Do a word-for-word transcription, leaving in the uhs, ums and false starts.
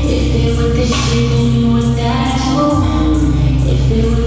If they with this shit, then you would die too. If they with